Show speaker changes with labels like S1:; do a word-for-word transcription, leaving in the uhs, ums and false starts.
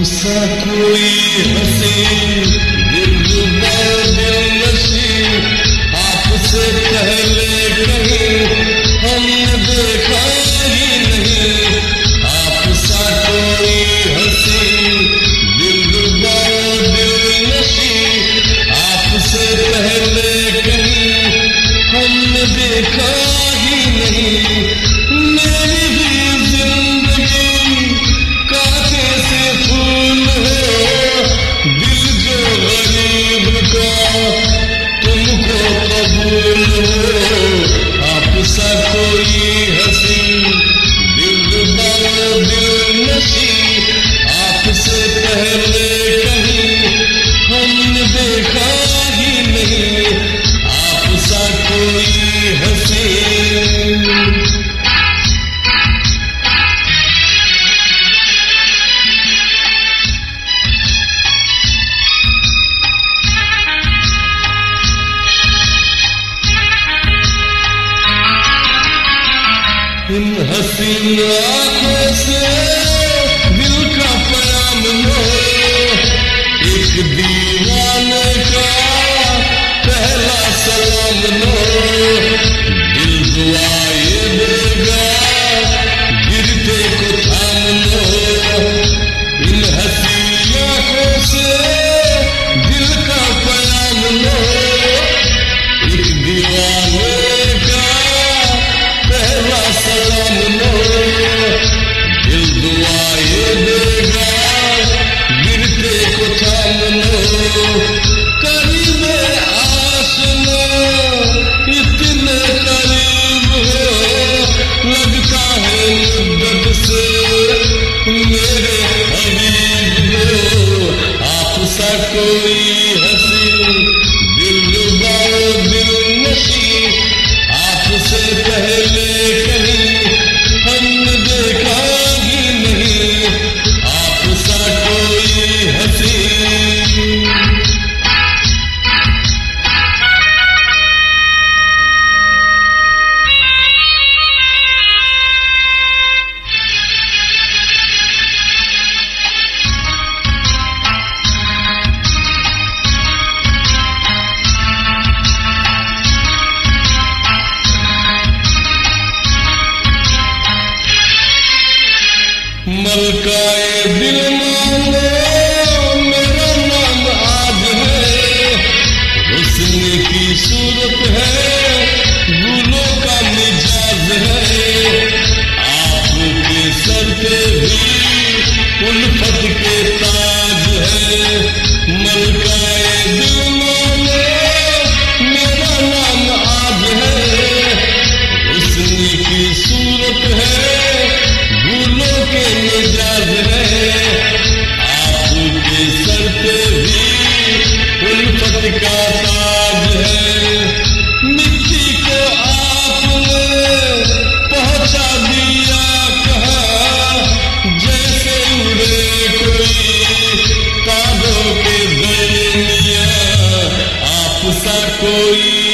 S1: सा कोई हसीन दिलरुबा दिलनशी आपसे पहले कहीं हमने देखा ही नहीं। आप सा कोई हसीन दिलरुबा दिलनशी आपसे पहले कहीं हमने देखा ही नहीं। मेरी भी जिंदगी कांटे से फूल हो, दिल जो गरीब का तुमको कबूल हो। आप सा कोई हसीन दिलरुबा दिलनशी आपसे पहले कहीं हमने देखा ही नहीं। आप सा कोई हसीन। इन हसीन आँखों से दिल का प्याम लो, एक दीवाने का पहला सलाम लो। दिल दुआ ये देगा गिरते को थाम लो। इन हसीन आँखों से दिल का प्याम लो, एक दीवाने का पहला सलाम लो। दिल दुआ ये देगा गिरते को थाम लो। करीब आसना इतने करीब हो, लगता है मुद्दत से मेरे हबीब हो। आप सा कोई हसीन दिलरुबा दिलनशी आपसे पहले कहीं हमने देखा ही नहीं। आप सा कोई हसीन। मलकाए दिल मानो मेरा नाम आज है, हुस्न की सूरत है, गुलों का मिजाज है। आपके सर पे भी उल्फत के ताज है। मलकाए दिल मानो मेरा नाम आज है, हुस्न की सूरत है, फूलों के मिजाज है। आपके सर पे भी उल्फत का ताज है। मिट्टी को आपने पहुंचा दिया कहाँ, जैसे उड़े कोई तारों के दरिया। आप सा कोई